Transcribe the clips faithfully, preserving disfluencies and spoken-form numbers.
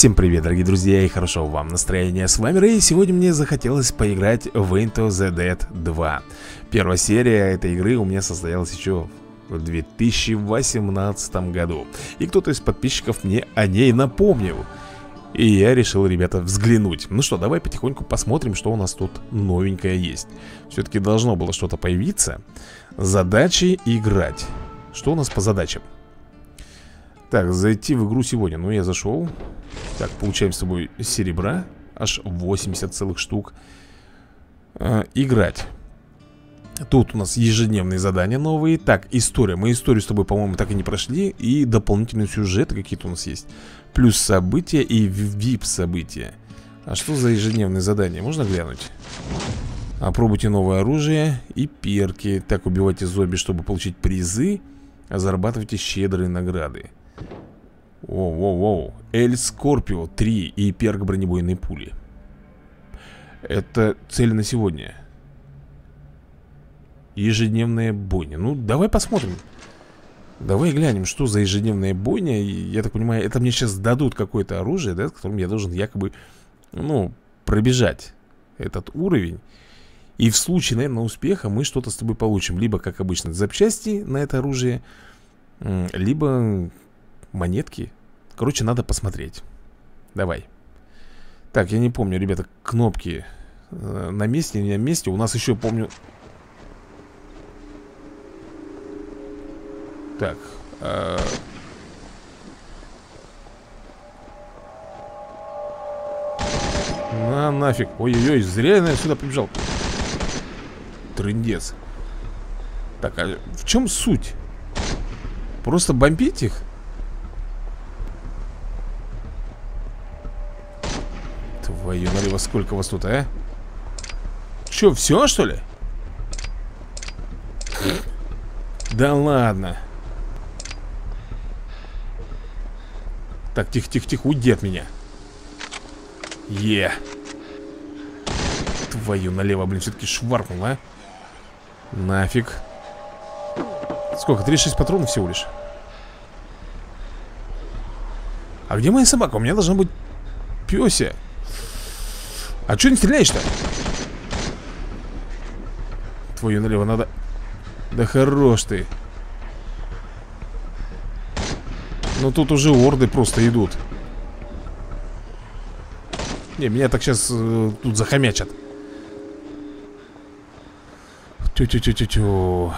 Всем привет, дорогие друзья, и хорошо вам настроения. С вами Рэй, и сегодня мне захотелось поиграть в Into the Dead два. Первая серия этой игры у меня состоялась еще в две тысячи восемнадцатом году. И кто-то из подписчиков мне о ней напомнил. И я решил, ребята, взглянуть. Ну что, давай потихоньку посмотрим, что у нас тут новенькое есть. Все-таки должно было что-то появиться. Задачи играть. Что у нас по задачам? Так, зайти в игру сегодня. Ну, я зашел. Так, получаем с тобой серебра. Аж восемьдесят целых штук. э, Играть. Тут у нас ежедневные задания новые. Так, история. Мы историю с тобой, по-моему, так и не прошли. И дополнительные сюжеты какие-то у нас есть. Плюс события и вип события. А что за ежедневные задания? Можно глянуть? Опробуйте новое оружие и перки. Так, убивайте зомби, чтобы получить призы. А зарабатывайте щедрые награды. Воу-воу-воу. Эль Скорпио три и перк бронебойной пули. Это цель на сегодня. Ежедневная бойня. Ну, давай посмотрим. Давай глянем, что за ежедневная бойня. Я так понимаю, это мне сейчас дадут какое-то оружие, да, с которым я должен якобы, ну, пробежать этот уровень. И в случае, наверное, успеха мы что-то с тобой получим. Либо, как обычно, запчасти на это оружие, либо монетки. Короче, надо посмотреть. Давай. Так, я не помню, ребята, кнопки на месте, не на месте. У нас еще, помню... Так. Э... На нафиг. Ой-ой-ой, зря я сюда побежал. Трындец. Так, а в чем суть? Просто бомбить их? Твою налево, сколько вас тут, а? Че, все, что ли? Да ладно. Так, тихо-тихо-тихо, уйди от меня. Е. Твою налево, блин, все-таки шваркнул, а? Нафиг. Сколько? тридцать шесть патронов всего лишь. А где моя собака? У меня должна быть пёся. А чё не стреляешь-то? Твою налево надо. Да хорош ты. Ну тут уже орды просто идут. Не, меня так сейчас э, тут захомячат. Тю-тю-тю-тю-тю.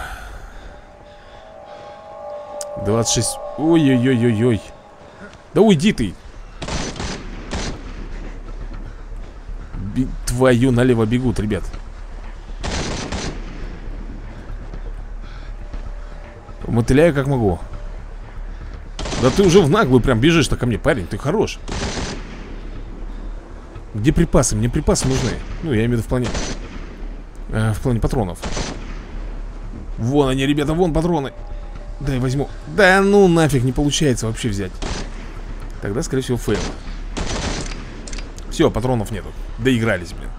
двадцать шесть. Ой-ой-ой-ой-ой. Да уйди ты. Би... Твою налево бегут, ребят. Мотыляю как могу. Да ты уже в наглую прям бежишь-то ко мне, парень, ты хорош. Где припасы? Мне припасы нужны. Ну, я имею в виду в плане э, в плане патронов. Вон они, ребята, вон патроны. Дай возьму. Да ну нафиг, не получается вообще взять. Тогда, скорее всего, фейл. Все, патронов нету. Доигрались, блин.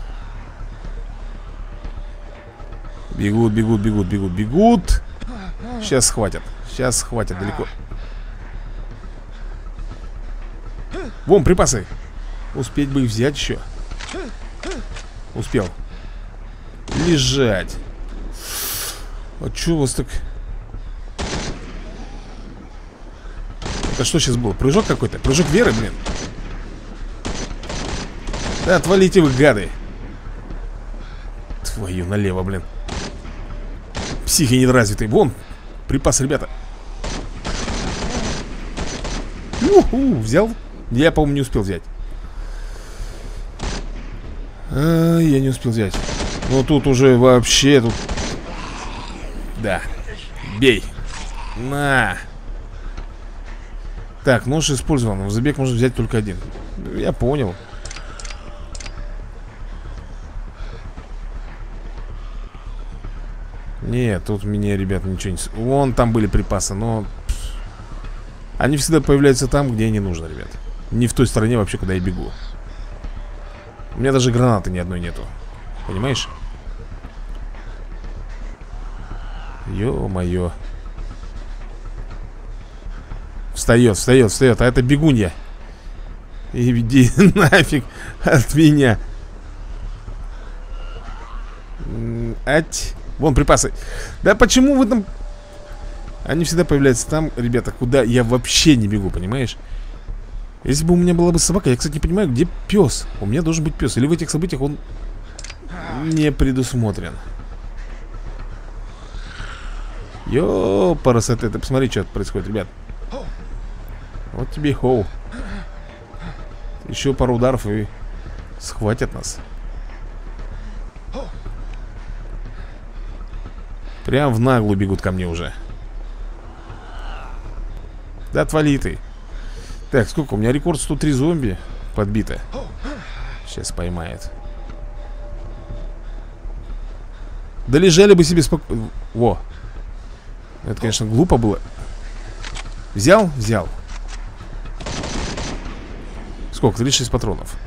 Бегут, бегут, бегут, бегут, бегут. Сейчас схватят. Сейчас схватят далеко. Вон, припасы. Успеть бы их взять еще. Успел. Лежать. А что у вас так... Это что сейчас было? Прыжок какой-то? Прыжок веры, блин. Да отвалите вы, гады. Твою налево, блин. Психи недоразвитые. Вон, припас, ребята. У-ху, взял? Я, по-моему, не успел взять. а, Я не успел взять. Ну тут уже вообще тут... Да. Бей. На. Так, нож использован. В забег можно взять только один. Я понял. Нет, тут мне, ребят, ничего не... Вон там были припасы, но... Они всегда появляются там, где не нужно, ребят. Не в той стороне вообще, куда я бегу. У меня даже гранаты ни одной нету. Понимаешь? Ё-моё. Встает, встает, встает. А это бегунья. Иди нафиг от меня. Ать. Вон припасы. Да почему вы там... Они всегда появляются там, ребята, куда я вообще не бегу, понимаешь? Если бы у меня была бы собака, я, кстати, не понимаю, где пес. У меня должен быть пес. Или в этих событиях он не предусмотрен. Ёпарас, это, это посмотри, что происходит, ребят. Вот тебе хоу. Еще пару ударов и схватят нас. Прям в наглую бегут ко мне уже. Да отвали ты. Так, сколько? У меня рекорд сто три зомби подбито. Сейчас поймает. Да лежали бы себе спокойно. Во. Это, конечно, глупо было. Взял? Взял. Сколько? тридцать шесть патронов.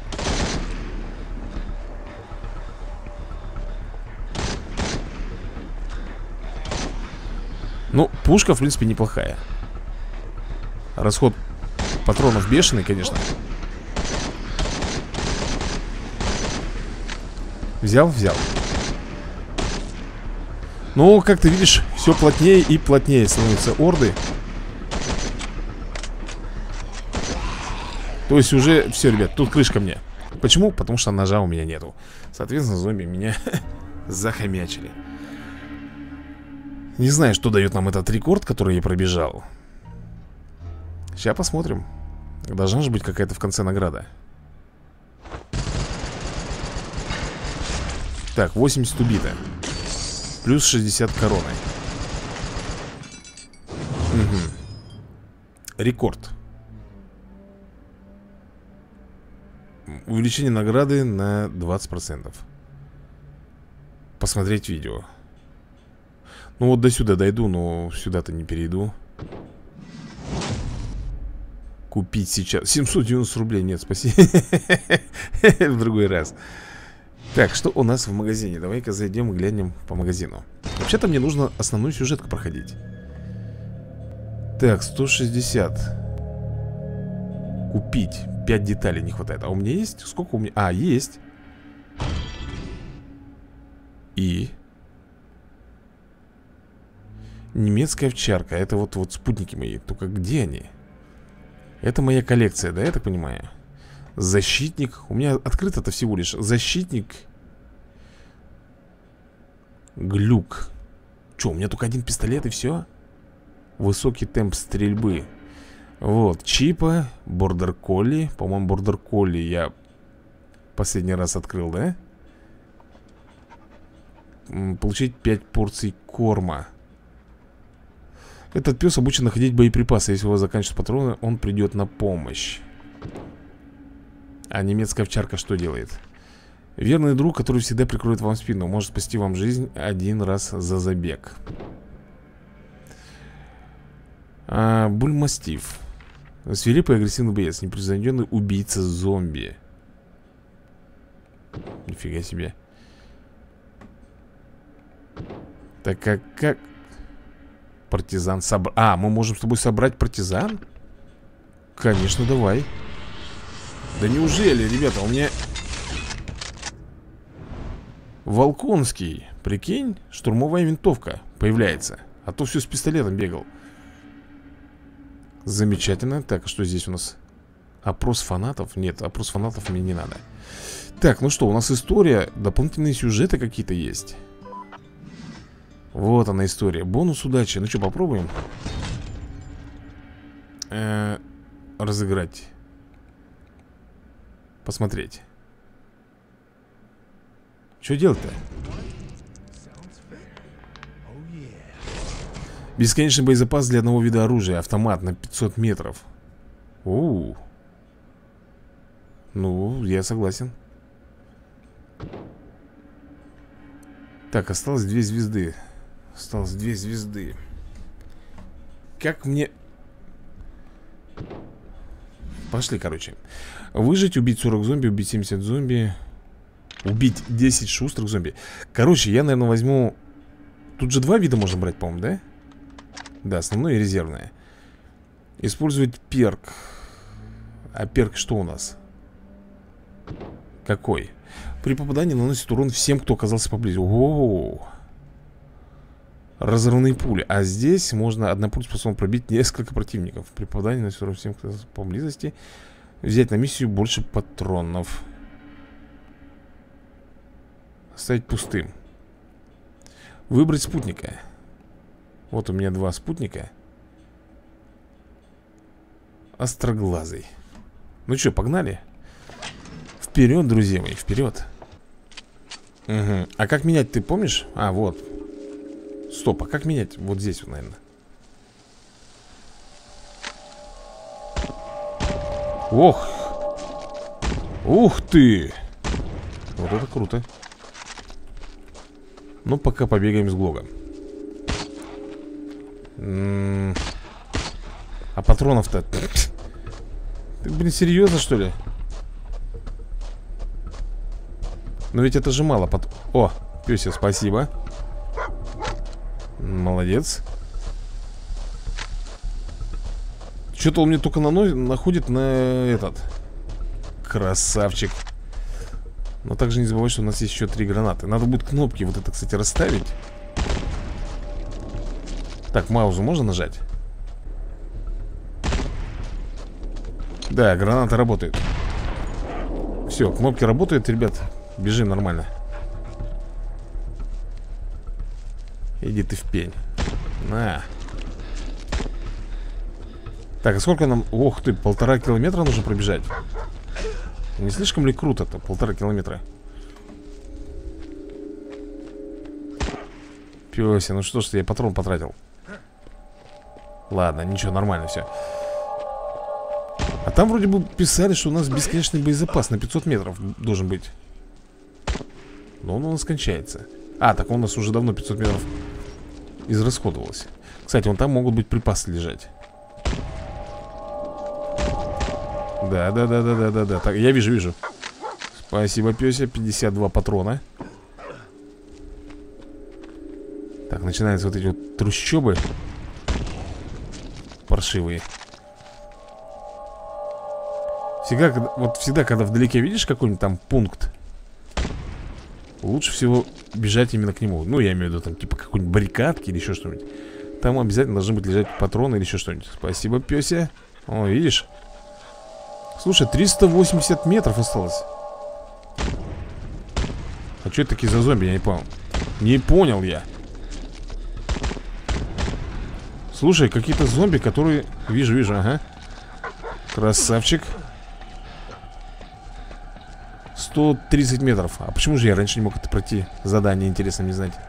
Ну, пушка, в принципе, неплохая. Расход патронов бешеный, конечно. Взял? Взял. Ну, как ты видишь, все плотнее и плотнее становятся орды. То есть уже все, ребят, тут крышка мне. Почему? Потому что ножа у меня нету. Соответственно, зомби меня захомячили. Не знаю, что дает нам этот рекорд, который я пробежал. Сейчас посмотрим. Должна же быть какая-то в конце награда. Так, восемьдесят убито. Плюс шестьдесят короны. Угу. Рекорд. Увеличение награды на двадцать процентов. Посмотреть видео. Ну вот до сюда дойду, но сюда-то не перейду. Купить сейчас семьсот девяносто рублей. Нет, спасибо. В другой раз. Так, что у нас в магазине? Давай-ка зайдем и глянем по магазину. Вообще-то мне нужно основную сюжетку проходить. Так, сто шестьдесят. Купить. пять деталей не хватает. А у меня есть? Сколько у меня? А, есть. И... Немецкая овчарка. Это вот, вот спутники мои. Только где они? Это моя коллекция, да, я так понимаю? Защитник. У меня открыто-то всего лишь защитник. Глюк. Че, у меня только один пистолет и все? Высокий темп стрельбы. Вот, чипа, бордер колли. По-моему, бордер колли я последний раз открыл, да? Получить пять порций корма. Этот пес обучен находить боеприпасы. Если у вас заканчиваются патроны, он придет на помощь. А немецкая овчарка что делает? Верный друг, который всегда прикроет вам спину. Может спасти вам жизнь один раз за забег. а, Бульмастиф. Свирепый агрессивный боец. Непревзойденный убийца зомби. Нифига себе. Так как... как... Партизан собрать. А, мы можем с тобой собрать партизан? Конечно, давай. Да неужели, ребята, у меня... Волконский. Прикинь, штурмовая винтовка появляется. А то все с пистолетом бегал. Замечательно. Так, а что здесь у нас? Опрос фанатов? Нет, опрос фанатов мне не надо. Так, ну что, у нас история. Дополнительные сюжеты какие-то есть. Вот она история. Бонус удачи. Ну что, попробуем э-э- разыграть. Посмотреть. Что делать-то? Бесконечный боезапас для одного вида оружия. Автомат на пятьсот метров. У-у-у. Ну, я согласен. Так, осталось две звезды. Осталось две звезды. Как мне... Пошли, короче. Выжить, убить сорок зомби, убить семьдесят зомби. Убить десять шустрых зомби. Короче, я, наверное, возьму... Тут же два вида можно брать, по-моему, да? Да, основное и резервное. Использовать перк. А перк что у нас? Какой? При попадании наносит урон всем, кто оказался поблизости. О-о-о. Разрывные пули. А здесь можно одна пуля способна пробить несколько противников. При попадании наносит урон всем, кто оказался поблизости. Взять на миссию больше патронов. Оставить пустым. Выбрать спутника. Вот у меня два спутника. Остроглазый. Ну что, погнали? Вперед, друзья мои, вперед. Угу. А как менять, ты помнишь? А, вот. Стоп, а как менять? Вот здесь вот, наверное. Ох. Ух ты. Вот это круто. Ну, пока побегаем с Глога. М-м. А патронов-то... Ты, блин, серьезно, что ли? Но ведь это же мало пат... О, Пёся, спасибо. Молодец. Что-то он мне только нано... находит на этот... Красавчик. Но также не забывай, что у нас есть еще три гранаты. Надо будет кнопки вот это, кстати, расставить. Так, маузу можно нажать? Да, гранаты работают. Все, кнопки работают, ребят. Бежим нормально. Иди ты в пень. На. Так, а сколько нам... Ох ты, полтора километра нужно пробежать. Не слишком ли круто-то, полтора километра? Пёся, ну что ж ты, я патрон потратил. Ладно, ничего, нормально все. А там вроде бы писали, что у нас бесконечный боезапас на пятьсот метров должен быть. Но он у нас кончается. А, так он у нас уже давно пятьсот метров израсходовался. Кстати, вон там могут быть припасы лежать. Да, да, да, да, да, да, да. Так, я вижу, вижу. Спасибо, Пёся, пятьдесят два патрона. Так, начинаются вот эти вот трущобы паршивые. Всегда, когда, вот всегда, когда вдалеке видишь какой-нибудь там пункт, лучше всего бежать именно к нему. Ну, я имею в виду там типа какой-нибудь баррикадки или еще что-нибудь. Там обязательно должны быть лежать патроны или еще что-нибудь. Спасибо, Пёся. О, видишь? Слушай, триста восемьдесят метров осталось. А что это такие за зомби, я не понял. Не понял я. Слушай, какие-то зомби, которые... Вижу, вижу, ага. Красавчик. сто тридцать метров. А почему же я раньше не мог это пройти? Задание интересно мне знать.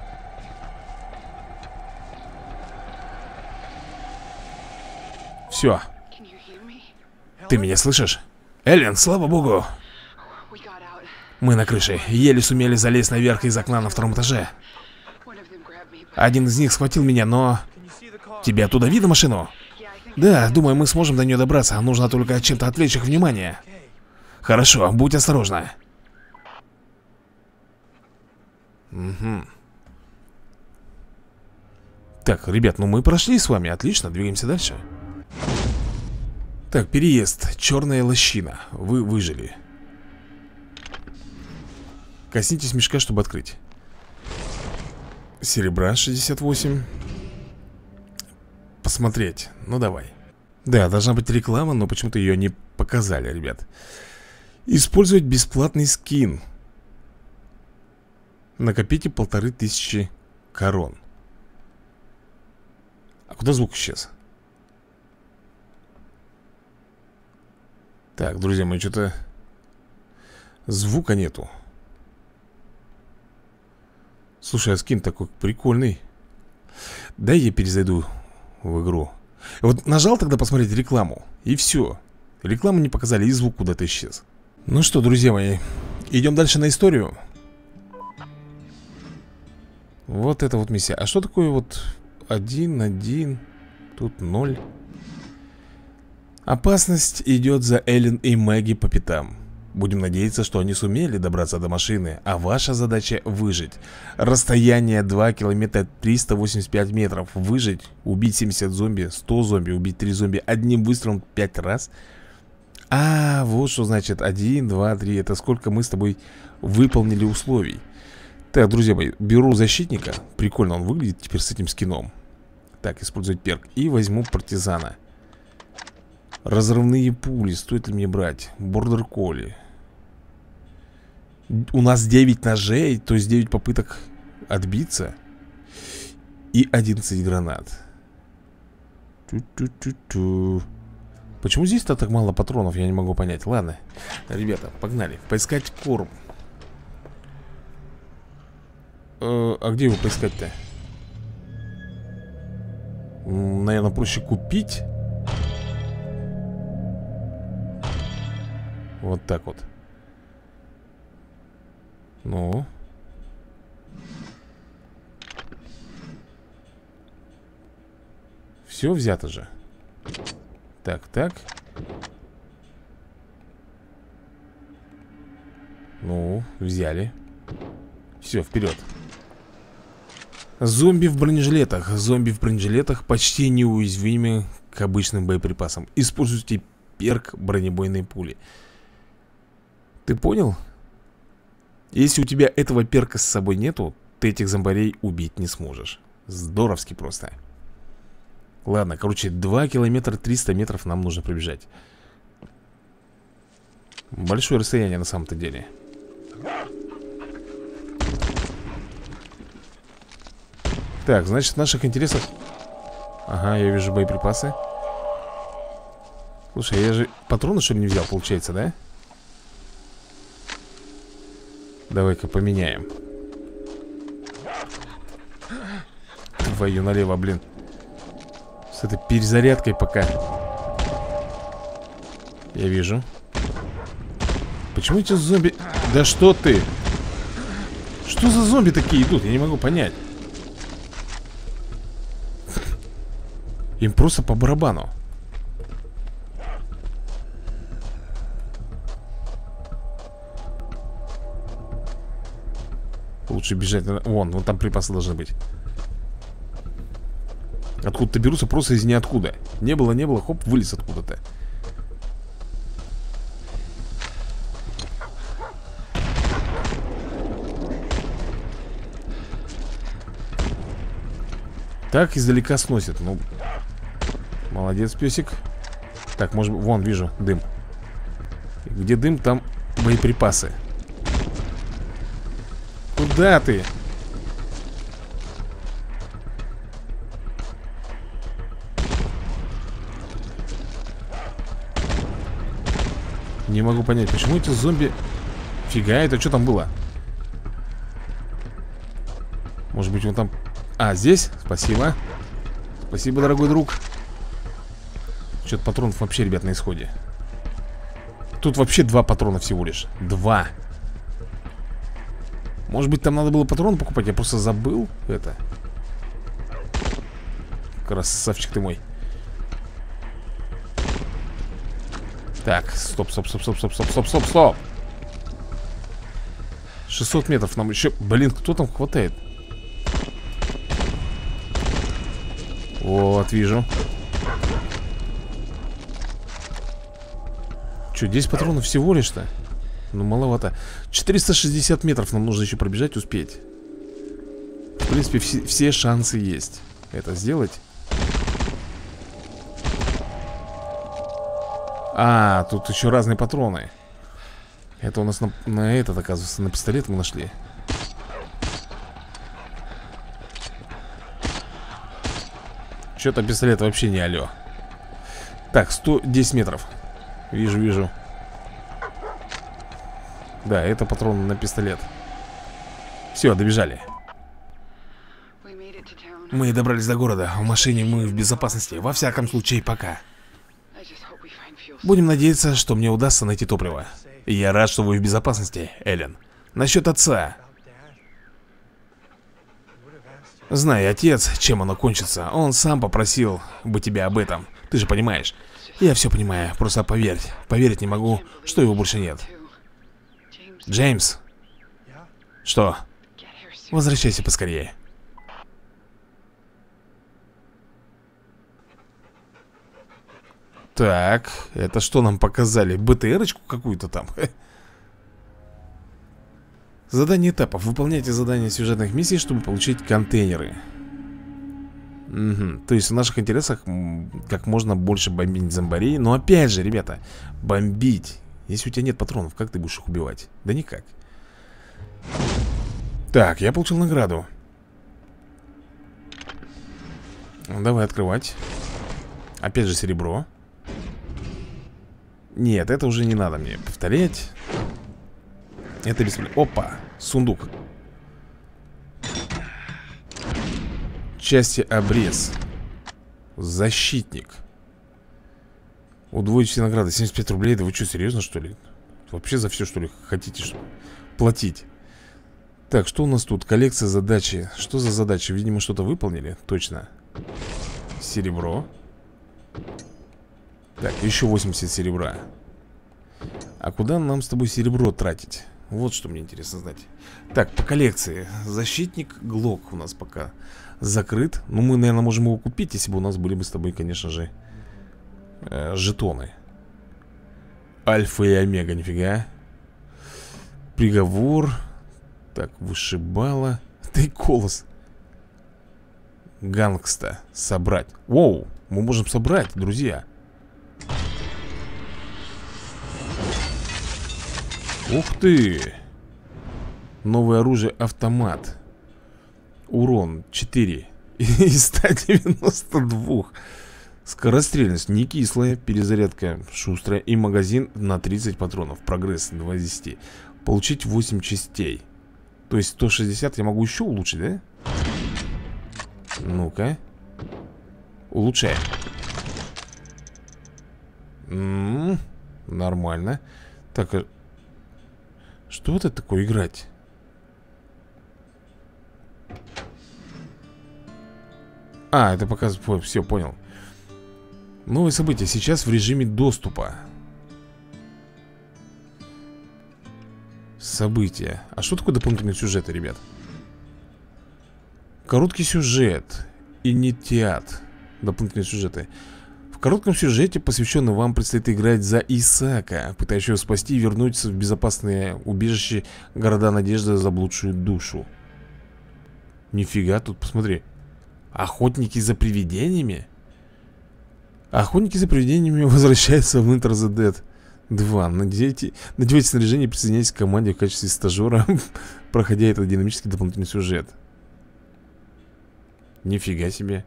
Все. Ты меня слышишь? Эллен, слава богу. Мы на крыше. Еле сумели залезть наверх из окна на втором этаже. Один из них схватил меня, но... Тебе оттуда видно машину? Да, думаю, мы сможем до нее добраться. Нужно только чем-то отвлечь их внимание. Хорошо, будь осторожна. Угу. Так, ребят, ну мы прошли с вами. Отлично, двигаемся дальше. Так, переезд. Черная лощина. Вы выжили. Коснитесь мешка, чтобы открыть. Серебра шестьдесят восемь. Посмотреть. Ну давай. Да, должна быть реклама, но почему-то ее не показали, ребят. Использовать бесплатный скин. Накопите полторы тысячи корон. А куда звук исчез? Так, друзья мои, что-то... Звука нету. Слушай, а скин такой прикольный. Дай я перезайду в игру. Вот нажал тогда посмотреть рекламу, и все. Рекламу не показали, и звук куда-то исчез. Ну что, друзья мои, идем дальше на историю. Вот это вот миссия. А что такое вот один, один, тут ноль? Опасность идет за Эллен и Мэгги по пятам. Будем надеяться, что они сумели добраться до машины, а ваша задача выжить. Расстояние два километра триста восемьдесят пять метров. Выжить, убить семьдесят зомби, сто зомби, убить три зомби одним выстрелом пять раз. А, вот что значит один, два, три. Это сколько мы с тобой выполнили условий. Так, друзья мои, беру защитника. Прикольно он выглядит теперь с этим скином. Так, использовать перк. И возьму партизана. Разрывные пули. Стоит ли мне брать? Бордер колли. У нас девять ножей. То есть девять попыток отбиться. И одиннадцать гранат. Ту-ту-ту-ту. Почему здесь-то так мало патронов, я не могу понять. Ладно, ребята, погнали. Поискать корм. э, А где его поискать-то? Наверное, проще купить. Вот так вот. Ну. Все взято же. Так, так. Ну, взяли. Все, вперед. Зомби в бронежилетах. Зомби в бронежилетах почти неуязвимы к обычным боеприпасам. Используйте перк бронебойной пули. Ты понял? Если у тебя этого перка с собой нету, ты этих зомбарей убить не сможешь. Здоровски просто. Ладно, короче, два километра триста метров нам нужно пробежать. Большое расстояние на самом-то деле. Так, значит, в наших интересах... Ага, я вижу боеприпасы. Слушай, я же патроны, что ли, не взял, получается, да? Давай-ка поменяем. Твою налево, блин. С этой перезарядкой пока. Я вижу. Почему эти зомби... Да что ты? Что за зомби такие идут? Я не могу понять. Им просто по барабану. Лучше бежать. Вон, вон там припасы должны быть. Откуда-то берутся просто из ниоткуда. Не было, не было, хоп, вылез откуда-то. Так издалека сносит. Ну, молодец, песик. Так, может быть, вон, вижу дым. Где дым, там боеприпасы. Куда ты? Не могу понять, почему эти зомби... Фига, это что там было? Может быть, он там... А, здесь? Спасибо. Спасибо, дорогой друг. Что-то патронов вообще, ребят, на исходе. Тут вообще два патрона всего лишь. Два. Может быть, там надо было патроны покупать? Я просто забыл это. Красавчик ты мой. Так, стоп, стоп, стоп, стоп, стоп, стоп, стоп, стоп, стоп. шестьсот метров нам еще... Блин, кто там хватает? Вот, вижу. Че, десять патронов всего лишь-то? Ну, маловато. четыреста шестьдесят метров нам нужно еще пробежать, успеть. В принципе, все, все шансы есть это сделать. А, тут еще разные патроны. Это у нас на, на этот, оказывается, на пистолет мы нашли. Что-то пистолет вообще не алё. Так, сто десять метров. Вижу, вижу. Да, это патрон на пистолет. Все, добежали. Мы добрались до города. В машине мы в безопасности. Во всяком случае, пока. Будем надеяться, что мне удастся найти топливо. Я рад, что вы в безопасности, Эллен. Насчет отца. Знай, отец, чем оно кончится. Он сам попросил бы тебя об этом. Ты же понимаешь. Я все понимаю, просто поверь. Поверить не могу, что его больше нет. Джеймс. Что? Возвращайся поскорее. Так, это что нам показали? БТРочку какую-то там? Задание этапов. Выполняйте задания сюжетных миссий, чтобы получить контейнеры. Угу. То есть в наших интересах как можно больше бомбить зомбарей. Но опять же, ребята, бомбить. Если у тебя нет патронов, как ты будешь их убивать? Да никак. Так, я получил награду. Давай открывать. Опять же серебро. Нет, это уже не надо мне повторять. Это бесполезно. Опа, сундук. Части обрез. Защитник. Удвоить все награды. семьдесят пять рублей. Да вы что, серьезно, что ли? Вообще за все, что ли, хотите что платить? Так, что у нас тут? Коллекция задачи. Что за задачи? Видимо, что-то выполнили. Точно. Серебро. Так, еще восемьдесят серебра. А куда нам с тобой серебро тратить? Вот что мне интересно знать. Так, по коллекции. Защитник Глок у нас пока закрыт. Ну, мы, наверное, можем его купить, если бы у нас были бы с тобой, конечно же, э, жетоны. Альфа и Омега, нифига. Приговор. Так, вышибала. Ты колос. Гангста. Собрать. Воу, мы можем собрать, друзья. Ух ты. Новое оружие автомат. Урон четыре из ста девяноста двух. Скорострельность не кислая. Перезарядка шустрая. И магазин на тридцать патронов. Прогресс два из десяти. Получить восемь частей. То есть сто шестьдесят я могу еще улучшить, да? Ну-ка. Улучшаем. М-м-м, нормально. Так, а что это такое играть? А, это показывает. Все, понял. Новые события сейчас в режиме доступа. События. А что такое дополнительные сюжеты, ребят? Короткий сюжет. Инициат. Дополнительные сюжеты. В коротком сюжете, посвященном вам, предстоит играть за Исаака, пытающего спасти и вернуть в безопасное убежище города Надежды заблудшую душу. Нифига, тут посмотри. Охотники за привидениями? Охотники за привидениями возвращаются в Enter the Dead два. Надевайте, надевайте снаряжение и присоединяйтесь к команде в качестве стажера, проходя этот динамический дополнительный сюжет. Нифига себе.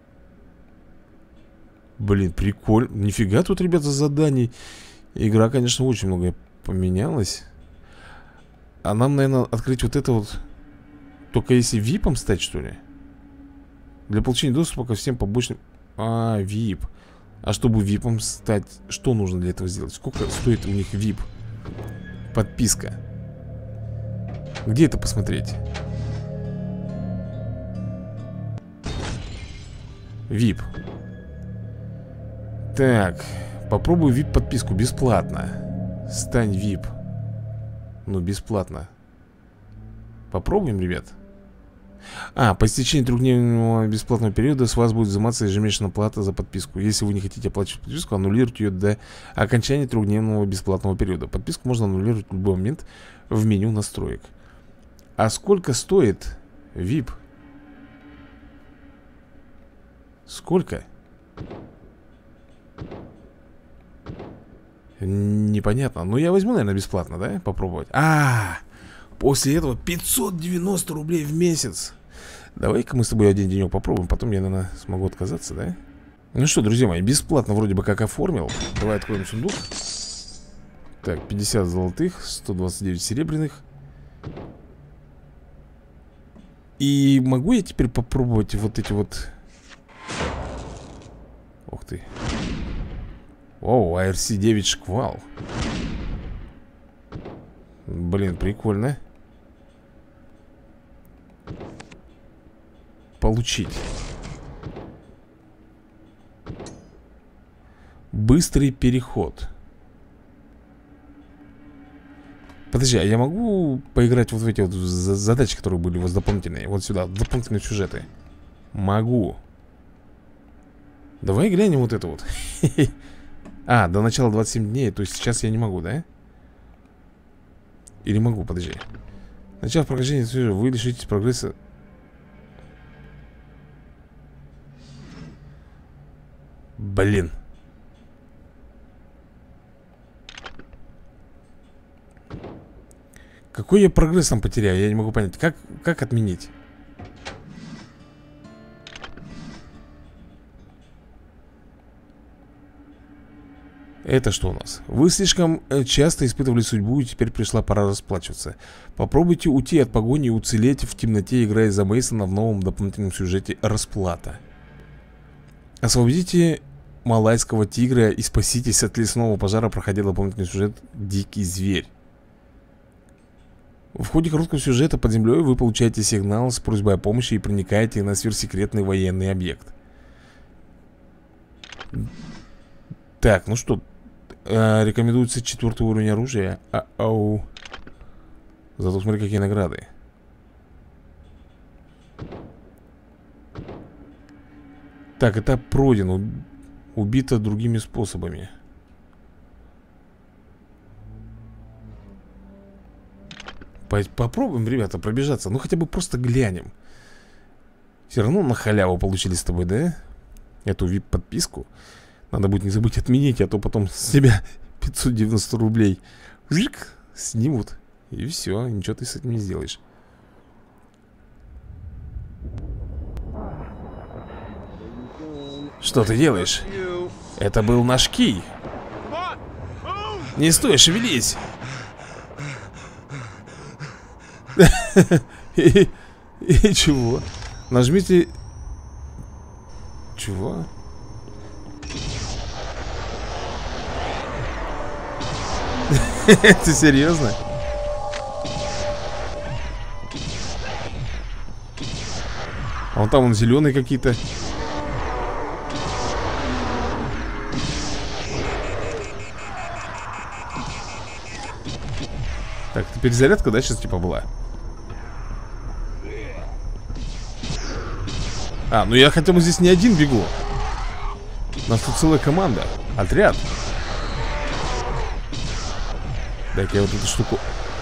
Блин, прикольно. Нифига тут, ребята, заданий. Игра, конечно, очень многое поменялась. А нам, наверное, открыть вот это вот только если випом стать, что ли? Для получения доступа ко всем побочным... А, вип. А чтобы випом стать, что нужно для этого сделать? Сколько стоит у них вип? Подписка. Где это посмотреть? вип. Так, попробую вип подписку бесплатно. Стань вип. Ну, бесплатно. Попробуем, ребят. А, по истечении трехдневного бесплатного периода с вас будет взиматься ежемесячная плата за подписку. Если вы не хотите оплачивать подписку, аннулируйте ее до окончания трехдневного бесплатного периода. Подписку можно аннулировать в любой момент в меню настроек. А сколько стоит вип? Сколько? Непонятно. Ну, я возьму, наверное, бесплатно, да? Попробовать. А, после этого пятьсот девяносто рублей в месяц. Давай-ка мы с тобой один денек попробуем. Потом я, наверное, смогу отказаться, да? Ну что, друзья мои, бесплатно вроде бы как оформил. Давай откроем сундук. Так, пятьдесят золотых, сто двадцать девять серебряных. И могу я теперь попробовать вот эти вот... Ух ты. Оу, эй ар си девять шквал. Блин, прикольно. Получить. Быстрый переход. Подожди, а я могу поиграть вот в эти вот задачи, которые были у вас дополнительные? Вот сюда, дополнительные сюжеты. Могу. Давай глянем вот это вот. А, до начала двадцать семь дней. То есть сейчас я не могу, да? Или могу, подожди. Начав прохождение, вы лишитесь прогресса. Блин. Какой я прогресс там потеряю? Я не могу понять. Как, как отменить? Это что у нас? Вы слишком часто испытывали судьбу, и теперь пришла пора расплачиваться. Попробуйте уйти от погони и уцелеть в темноте, играя за Мейсона в новом дополнительном сюжете «Расплата». Освободите малайского тигра и спаситесь от лесного пожара, проходя дополнительный сюжет «Дикий зверь». В ходе короткого сюжета под землей вы получаете сигнал с просьбой о помощи и проникаете на сверхсекретный военный объект. Так, ну что, э, рекомендуется четвертый уровень оружия. А-ау. Зато смотри, какие награды. Так, этап пройден. Убито другими способами. Попробуем, ребята, пробежаться. Ну хотя бы просто глянем. Все равно на халяву получили с тобой, да? Эту ви ай пи-подписку. Надо будет не забыть отменить, а то потом с себя пятьсот девяносто рублей жик, снимут. И все, ничего ты с этим не сделаешь. Что ты делаешь? Это был наш кий. Не стой, шевелись. И, и чего? Нажмите. Чего? Ты серьезно? А вон там он зеленый какие-то. Так, это перезарядка, да, сейчас типа была? А, ну я хотя бы здесь не один бегу. У нас тут целая команда. Отряд. Дай-ка я вот эту штуку.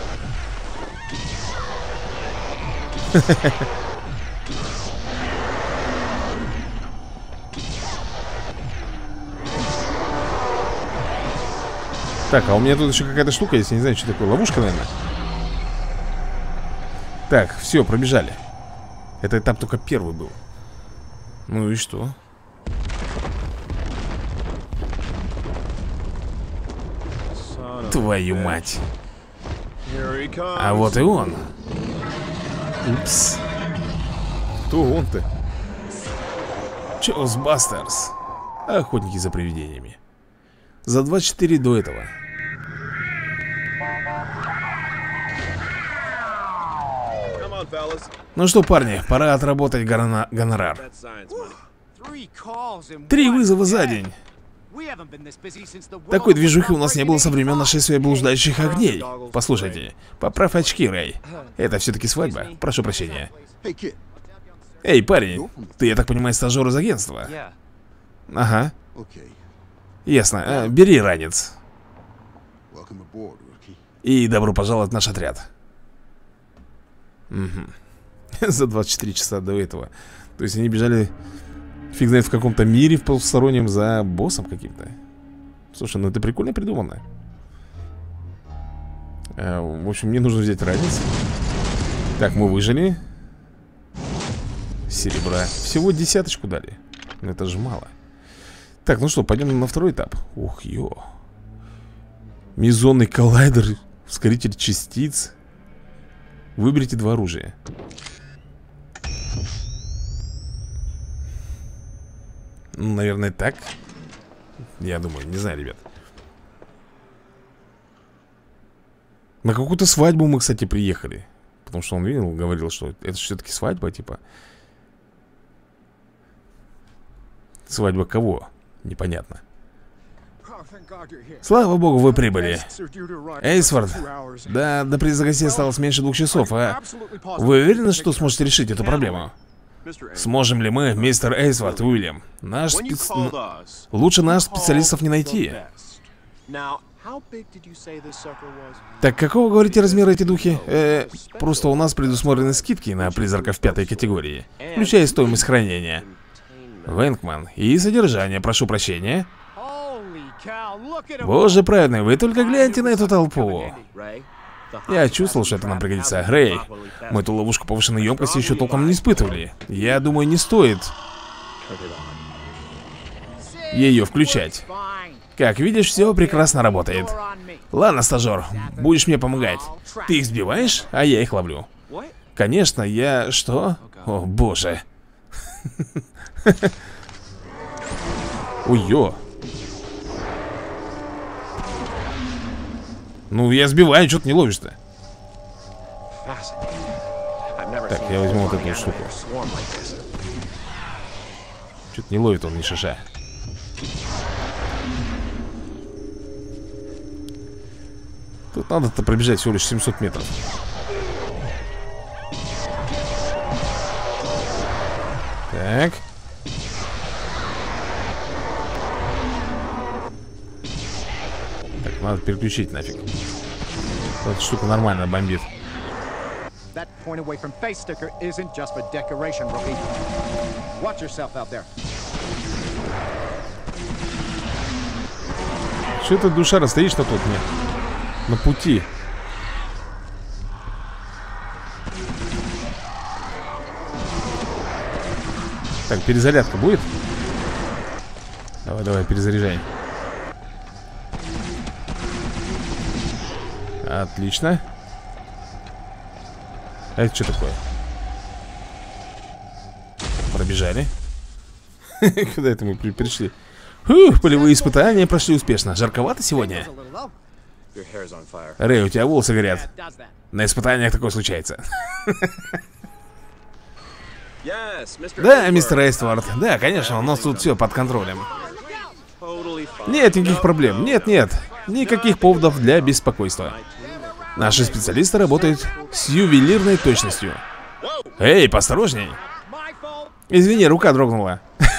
Так, а у меня тут еще какая-то штука есть. Я не знаю, что такое. Ловушка, наверное. Так, все, пробежали. Это этап только первый был. Ну и что? Твою мать. А вот и он. Упс. Кто он-то? Чоус Бастерс. Охотники за привидениями. За двадцать четыре до этого. Ну что, парни, пора отработать гонора- гонорар. Три вызова за день. Такой движухи у нас не было со времен нашествия блуждающих огней. Послушайте, поправь очки, Рэй. Это все-таки свадьба. Прошу прощения. Эй, парень, ты, я так понимаю, стажер из агентства? Ага. Ясно. А, бери ранец. И добро пожаловать в наш отряд. Угу. За двадцать четыре часа до этого. То есть они бежали, фиг знает, в каком-то мире в полустороннем за боссом каким-то. Слушай, ну это прикольно придумано. а, В общем, мне нужно взять ранец. Так, мы выжили. Серебра. Всего десяточку дали. Но это же мало. Так, ну что, пойдем на второй этап. Ух, ё. Мезонный коллайдер. Ускоритель частиц. Выберите два оружия. Ну, наверное, так. Я думаю, не знаю, ребят. На какую-то свадьбу мы, кстати, приехали. Потому что он видел, говорил, что это все-таки свадьба, типа. Свадьба кого? Непонятно. Слава богу, вы прибыли. Эйсфорд. Да, до приезда гостей осталось меньше двух часов, а вы уверены, что сможете решить эту проблему? Сможем ли мы, мистер Эйсворт, Уильям? Наш спец... Лучше нас специалистов не найти. Так какого, говорите, размера эти духи? Э, просто у нас предусмотрены скидки на призраков пятой категории, включая стоимость хранения. Вэнкман и содержание, прошу прощения. Боже праведный, вы только гляньте на эту толпу. Я чувствовал, что это нам пригодится. Рэй, мы эту ловушку повышенной емкости еще толком не испытывали. Я думаю, не стоит ее включать. Как видишь, все прекрасно работает. Ладно, стажер, будешь мне помогать. Ты их сбиваешь, а я их ловлю. Конечно, я... Что? О, боже. Ой-ё. Ну, я сбиваю, что ты не ловишь-то? Так, я возьму вот эту вот штуку. Что-то не ловит он ни шиша. Тут надо-то пробежать всего лишь семьсот метров. Так. Так, надо переключить нафиг. Эта штука нормально бомбит. Что ты, душара, стоишь-то тут мне? На пути. Так, перезарядка будет? Давай, давай, перезаряжай. Отлично. А это что такое? Пробежали. Куда это мы пришли? Фух, полевые испытания прошли успешно. Жарковато сегодня? Рэй, у тебя волосы горят. На испытаниях такое случается. Да, мистер Эйствард. Да, конечно, у нас тут все под контролем. Нет никаких проблем. Нет, нет. Никаких поводов для беспокойства. Наши специалисты работают с ювелирной точностью. Эй, поосторожней. Извини, рука дрогнула.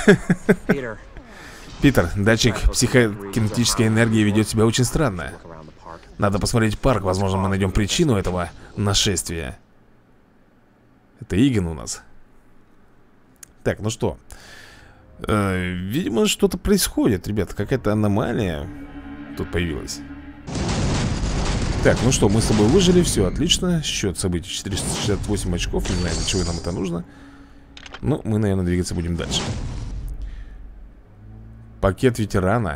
Питер, датчик психокинетической энергии ведет себя очень странно. Надо посмотреть парк, возможно, мы найдем причину этого нашествия. Это Иган у нас. Так, ну что, э, видимо, что-то происходит, ребята. Какая-то аномалия тут появилась. Так, ну что, мы с тобой выжили, все отлично. Счет событий четыреста шестьдесят восемь очков. Не знаю, для чего нам это нужно. Но мы, наверное, двигаться будем дальше. Пакет ветерана.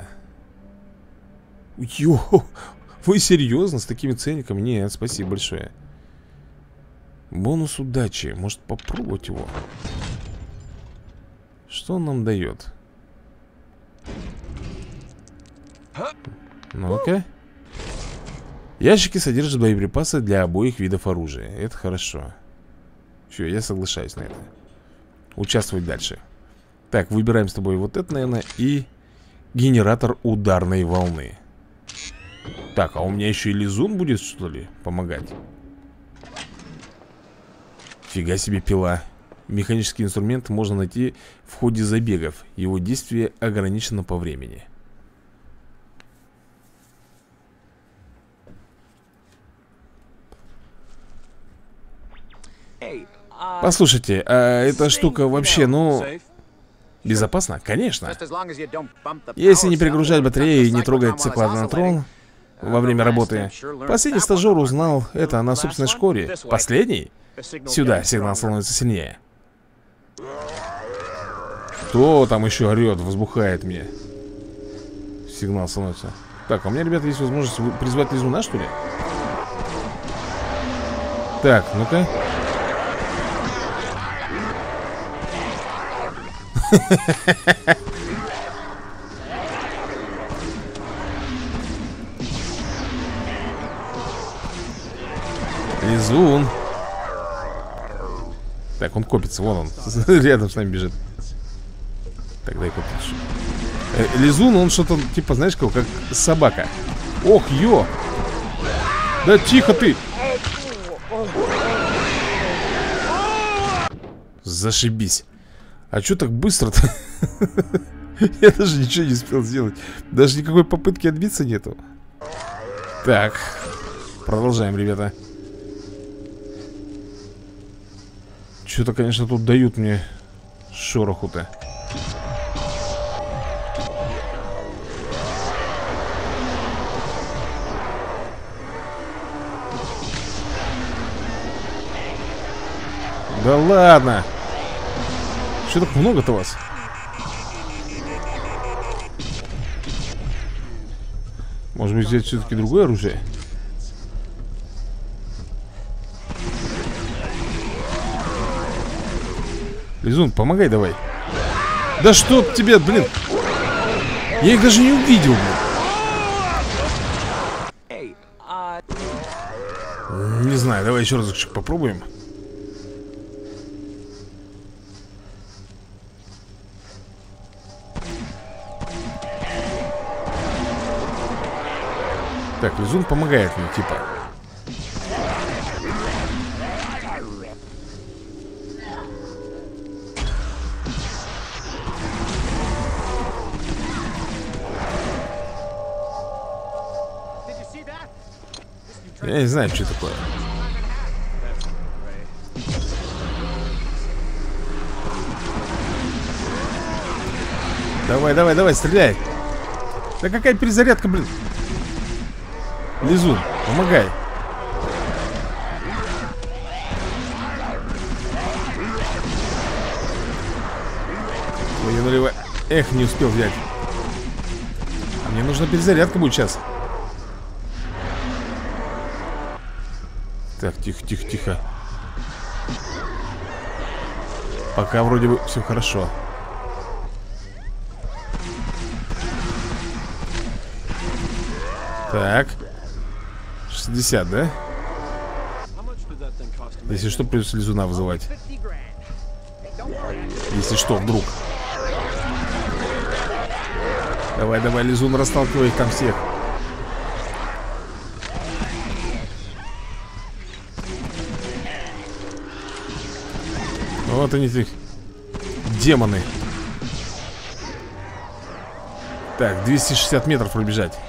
Йо, вы серьезно с такими ценниками? Нет, спасибо большое. Бонус удачи. Может попробовать его? Что он нам дает? Ну-ка. Ящики содержат боеприпасы для обоих видов оружия. Это хорошо. Все, я соглашаюсь на это. Участвовать дальше. Так, выбираем с тобой вот это, наверное, и генератор ударной волны. Так, а у меня еще и лизун будет, что ли, помогать? Фига себе пила. Механический инструмент можно найти в ходе забегов. Его действие ограничено по времени. Послушайте, а эта штука вообще, ну, безопасна? Конечно. Если не перегружать батареи и не трогать циклотрон во время работы. Последний стажер узнал это на собственной шкуре. Последний? Сюда сигнал становится сильнее. Кто там еще орет, возбухает мне? Сигнал становится. Так, а у меня, ребята, есть возможность призвать лизуна, что ли? Так, ну-ка. Лизун. Так, он копится, вон он. Рядом с нами бежит. Так, дай копить. э, Лизун, он что-то, типа, знаешь, как, как собака. Ох, ё. Да тихо ты. Зашибись. А что так быстро-то? Я даже ничего не успел сделать. Даже никакой попытки отбиться нету. Так, продолжаем, ребята. Что-то, конечно, тут дают мне шороху-то. Да ладно. Что так много-то вас? Может быть, взять все-таки другое оружие? Лизун, помогай давай. Да что тебе, блин? Я их даже не увидел, блин. Не знаю, давай еще разочек попробуем. Так, Лизун помогает мне, типа. Я не знаю, что такое. Давай, давай, давай, стреляй. Да какая перезарядка, блин. Лизун, помогай. Ой, налево. Эх, не успел взять. А мне нужна перезарядка будет сейчас. Так, тихо, тихо, тихо. Пока вроде бы все хорошо. Так. шестьдесят, да? Если что, придется Лизуна вызывать. Если что, вдруг. Давай, давай, Лизун, расталкивай их там всех. Вот они, их демоны. Так, двести шестьдесят метров пробежать.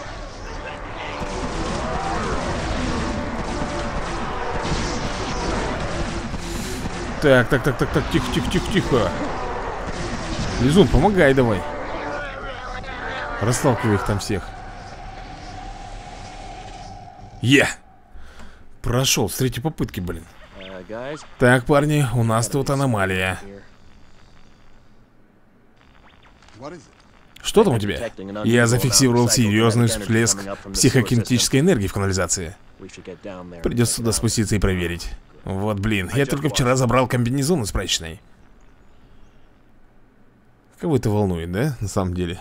Так, так, так, так, так, тихо, тихо, тихо, тихо. Лизун, помогай давай. Расталкивай их там всех. Е! Прошел с третьей попытки, блин. Так, парни, у нас тут аномалия. Что там у тебя? Я зафиксировал серьезный всплеск психокинетической энергии в канализации. Придется сюда спуститься и проверить. Вот, блин, я только вчера забрал комбинезон из прачечной. Кого это волнует, да? На самом деле.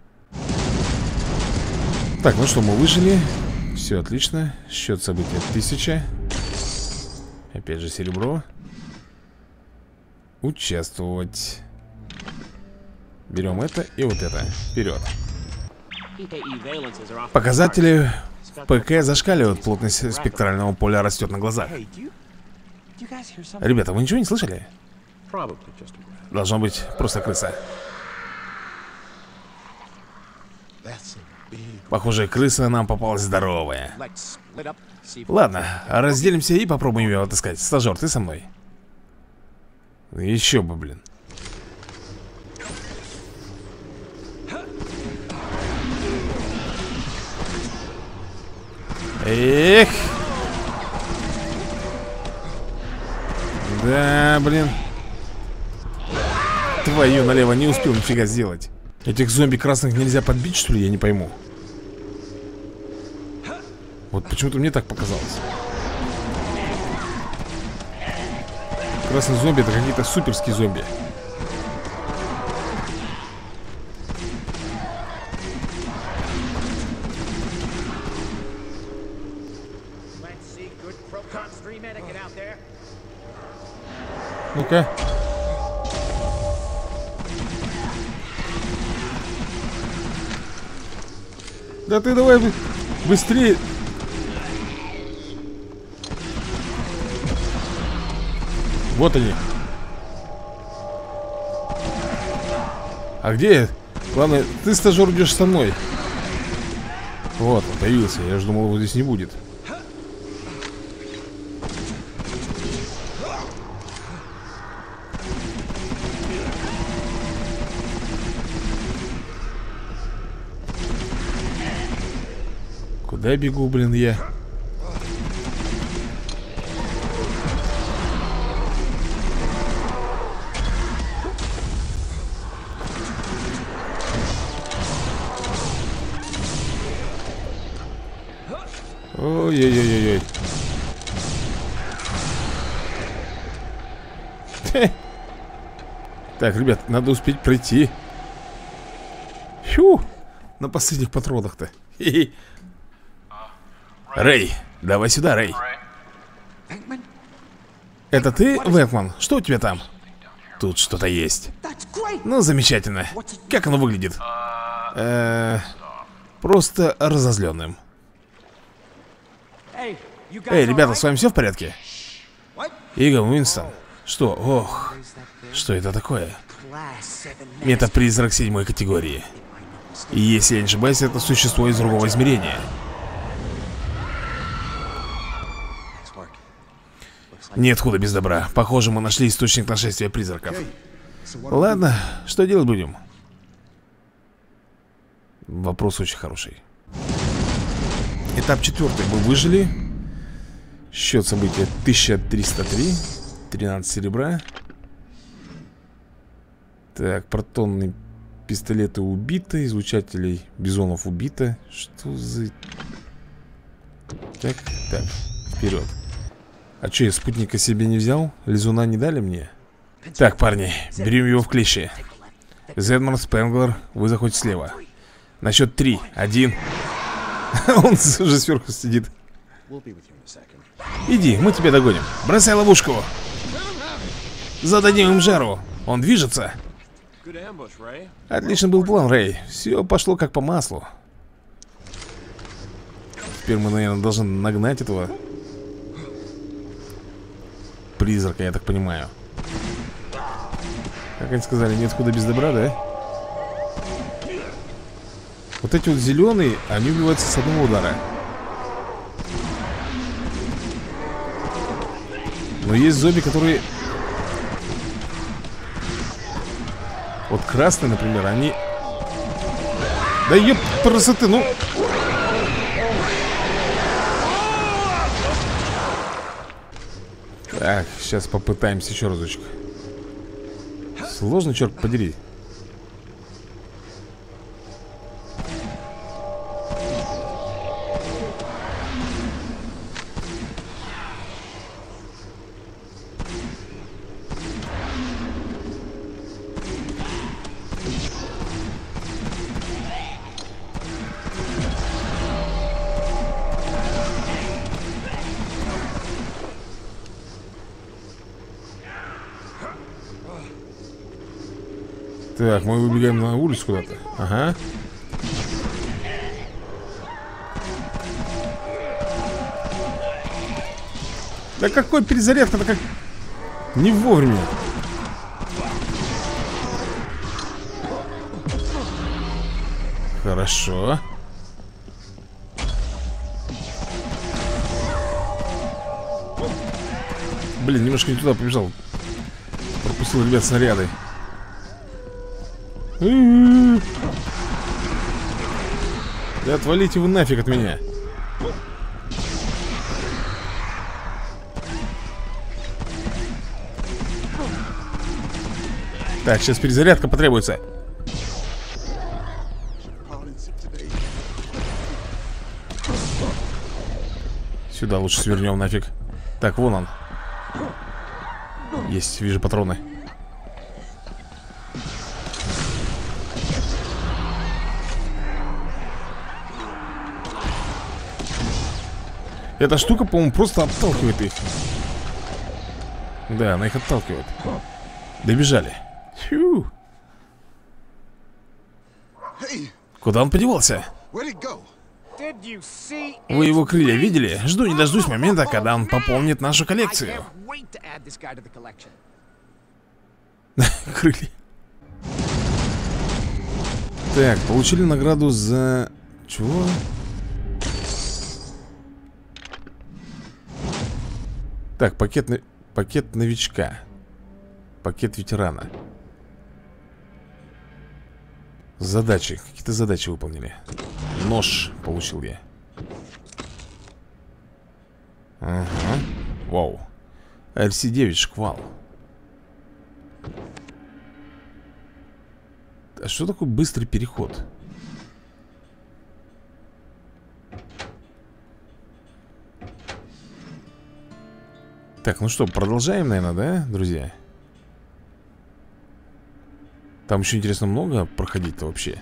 Так, ну что, мы выжили. Все отлично. Счет события тысяча. Опять же серебро. Участвовать. Берем это и вот это. Вперед. Показатели ПК зашкаливают. Плотность спектрального поля растет на глазах. Ребята, вы ничего не слышали? Должно быть просто крыса. Похоже, крыса нам попалась здоровая. Ладно, разделимся и попробуем ее отыскать. Стажер, ты со мной? Еще бы, блин. Эх. Да, блин. Твою налево, не успел нифига сделать. Этих зомби красных нельзя подбить, что ли? Я не пойму. Вот почему-то мне так показалось. Красные зомби — это какие-то суперские зомби. Ну-ка. Да ты давай быстрее. Вот они. А где? Главное, ты, стажер, идешь со мной. Вот, он появился. Я же думал, его здесь не будет. Куда бегу, блин, я? Ой-ой-ой-ой-ой. Так, ребят, надо успеть пройти. Фью, на последних патронах-то. Рэй, давай сюда, Рэй. Это ты, Вэнкман? Что у тебя там? Тут что-то есть. Ну, замечательно. Как оно выглядит? Э-э, просто разозленным. Эй, ребята, с вами все в порядке? Иго, Уинстон. Что? Ох, что это такое? Метапризрак седьмой категории. И если я не ошибаюсь, это существо из другого измерения. Нет худа без добра. Похоже, мы нашли источник нашествия призраков. Ладно, что делать будем? Вопрос очень хороший. Этап четвертый. Мы выжили. Счет события тысяча триста три. тринадцать серебра. Так, протонные пистолеты убиты. Излучателей бизонов убито. Что за... Так, так, вперед. А что, я спутника себе не взял? Лизуна не дали мне? Так, парни, берем его в клещи. Зедмар, Спенглер, вы заходите слева. На счет три. Один. Он уже сверху сидит. Иди, мы тебя догоним. Бросай ловушку. Зададим им жару. Он движется. Отлично был план, Рэй. Все пошло как по маслу. Теперь мы, наверное, должны нагнать этого призрака, я так понимаю. Как они сказали, нет худа без добра, да? Вот эти вот зеленые, они убиваются с одного удара. Но есть зомби, которые... Вот красные, например, они... Да еб красоты, ну... Так, сейчас попытаемся еще разочек. Сложно, черт подери. Так, мы выбегаем на улицу куда-то. Ага. Да какой перезарядка-то как... Не вовремя. Хорошо. Блин, немножко не туда побежал. Пропустил, ребят, снаряды. Да отвалите вы нафиг от меня. Так, сейчас перезарядка потребуется. Сюда лучше свернем нафиг. Так, вон он. Есть, вижу патроны. Эта штука, по-моему, просто отталкивает их. Да, она их отталкивает. Добежали. Фью. Куда он подевался? Вы его крылья видели? Жду не дождусь момента, когда он пополнит нашу коллекцию. Так, получили награду за... Чего? Так, пакет, на... пакет новичка. Пакет ветерана. Задачи, какие-то задачи выполнили. Нож получил я. Ага. Вау. эр си девять шквал. А что такое быстрый переход? Так, ну что, продолжаем, наверное, да, друзья? Там еще, интересно, много проходить-то вообще.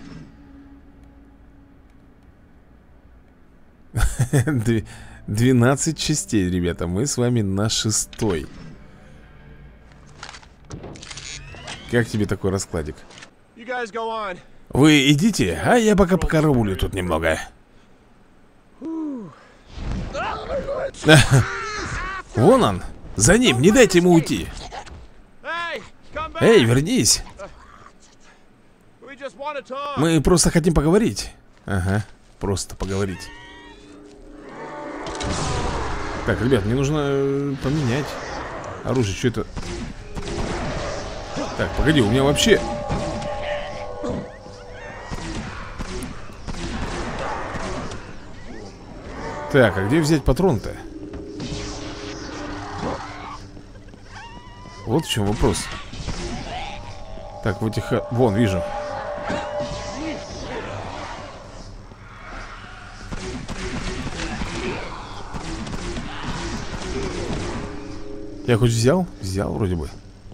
двенадцать частей, ребята. Мы с вами на шестой. Как тебе такой раскладик? Вы идите, а я пока покараулю тут немного. Вон он, за ним, не дайте ему уйти. Эй, вернись. Мы просто хотим поговорить. Ага, просто поговорить. Так, ребят, мне нужно поменять оружие, что это? Так, погоди, у меня вообще... Так, а где взять патрон-то? Вот в чем вопрос. Так, в этих... Вон, вижу. Я хоть взял? Взял вроде бы.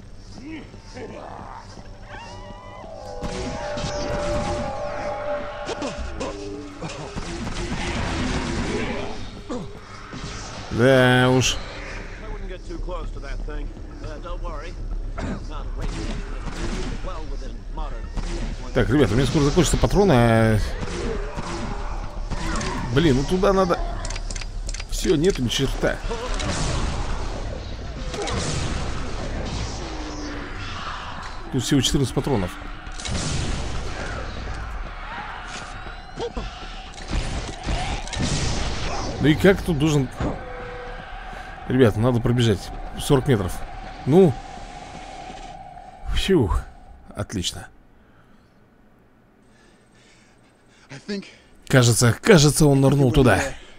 Да уж. Так, ребята, у меня скоро закончатся патроны. Блин, ну туда надо. Все, нету ни черта. Тут всего четырнадцать патронов. Ну и как тут должен... Ребят, надо пробежать сорок метров. Ну. Фух. Отлично. Кажется, кажется, он нырнул туда.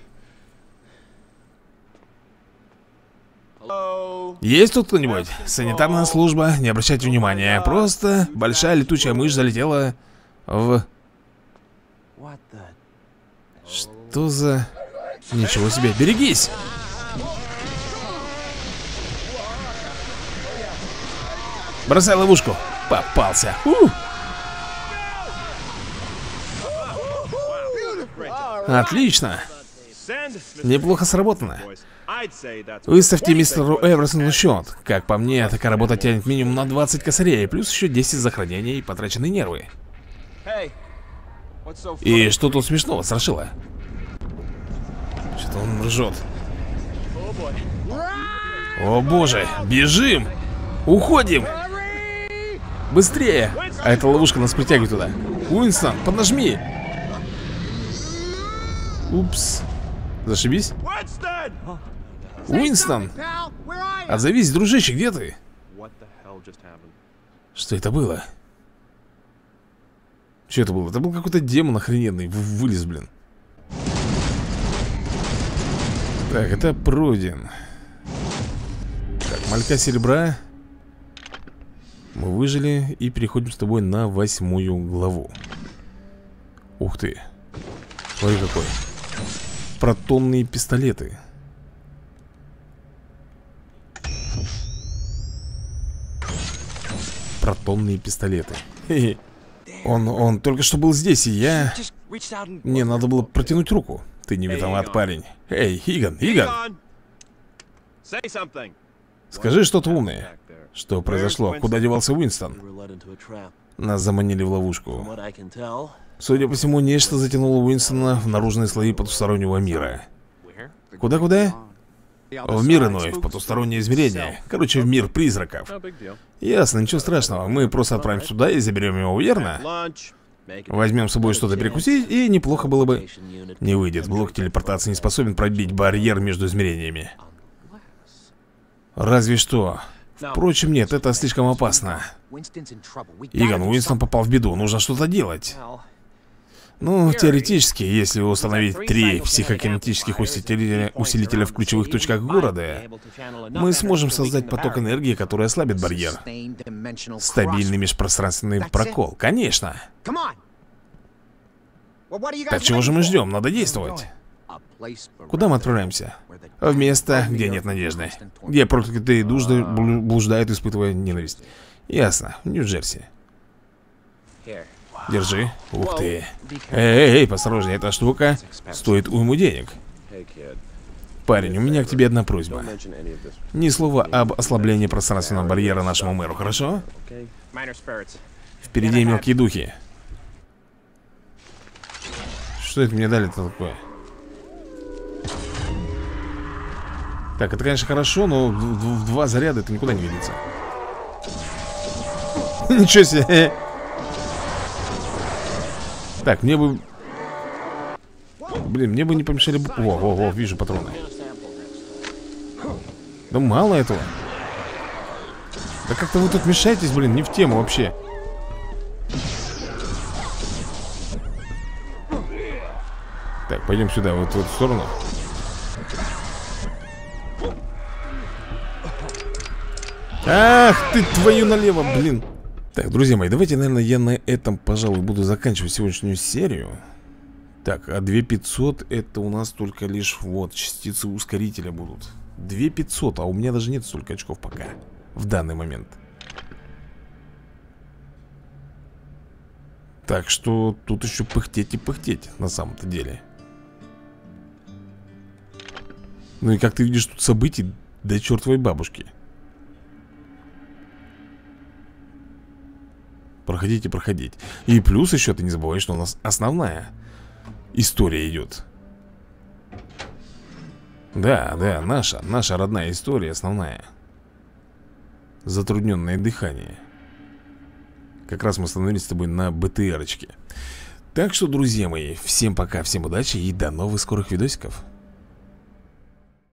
Есть тут кто-нибудь? Санитарная служба, не обращайте внимания. Просто большая летучая мышь залетела в... Что за... Ничего себе, берегись! Бросай ловушку. Попался. У! Отлично. Неплохо сработано. Выставьте мистеру Эверсону счет. Как по мне, такая работа тянет минимум на двадцать косарей. Плюс еще десять за хранение и потраченные нервы. И что тут смешного, Страшила? Что-то он ржет. О боже, бежим! Уходим! Быстрее! А эта ловушка нас притягивает туда. Уинстон, поднажми! Упс. Зашибись. Уинстон! Отзовись, дружище, где ты? Что это было? Что это было? Это был какой-то демон охрененный. Вылез, блин. Так, это пройден. Так, малька серебра. Мы выжили и переходим с тобой на восьмую главу. Ух ты. Смотри какой. Протонные пистолеты. Протонные пистолеты. Хе-хе. Он, он только что был здесь, и я... Мне надо было протянуть руку. Ты не виноват, парень. Эй, Иган, Иган! Скажи что-то умное. Что произошло? Куда девался Уинстон? Нас заманили в ловушку. Судя по всему, нечто затянуло Уинстона в наружные слои потустороннего мира. Куда-куда? В мир иной, в потустороннее измерение. Короче, в мир призраков. Ясно, ничего страшного. Мы просто отправимся туда и заберем его, верно? Возьмем с собой что-то перекусить, и неплохо было бы. Не выйдет, блок телепортации не способен пробить барьер между измерениями. Разве что. Впрочем, нет, это слишком опасно. Иган, Уинстон попал в беду, нужно что-то делать. Ну, теоретически, если установить три психокинетических усилителя, усилителя в ключевых точках города, мы сможем создать поток энергии, который ослабит барьер. Стабильный межпространственный прокол, конечно. Так чего же мы ждем? Надо действовать. Куда мы отправляемся? В место, где нет надежды. Где проклятые души блуждают, испытывая ненависть. Ясно, Нью-Джерси. Держи. Ух ты. Эй, эй, посторожнее, эта штука стоит уйму денег. Парень, у меня к тебе одна просьба. Ни слова об ослаблении пространственного барьера нашему мэру, хорошо? Впереди мелкие духи. Что это мне дали-то такое? Так, это, конечно, хорошо, но в, в, в два заряда это никуда не годится. Ничего себе. Так, мне бы... Блин, мне бы не помешали бы... О, о, о, вижу патроны. Да мало этого. Да как-то вы тут мешаетесь, блин, не в тему вообще. Так, пойдем сюда, вот в эту сторону. Ах ты, твою налево, блин. Так, друзья мои, давайте, наверное, я на этом, пожалуй, буду заканчивать сегодняшнюю серию. Так, а две тысячи пятьсот это у нас только лишь, вот, частицы ускорителя будут. две тысячи пятьсот, а у меня даже нет столько очков пока, в данный момент. Так что тут еще пыхтеть и пыхтеть, на самом-то деле. Ну и как ты видишь, тут событий до чертовой бабушки. Проходите, проходить. И плюс еще ты не забывай, что у нас основная история идет. Да, да, наша, наша родная история основная. Затрудненное дыхание. Как раз мы остановились с тобой на БТРочке. Так что, друзья мои, всем пока, всем удачи и до новых скорых видосиков.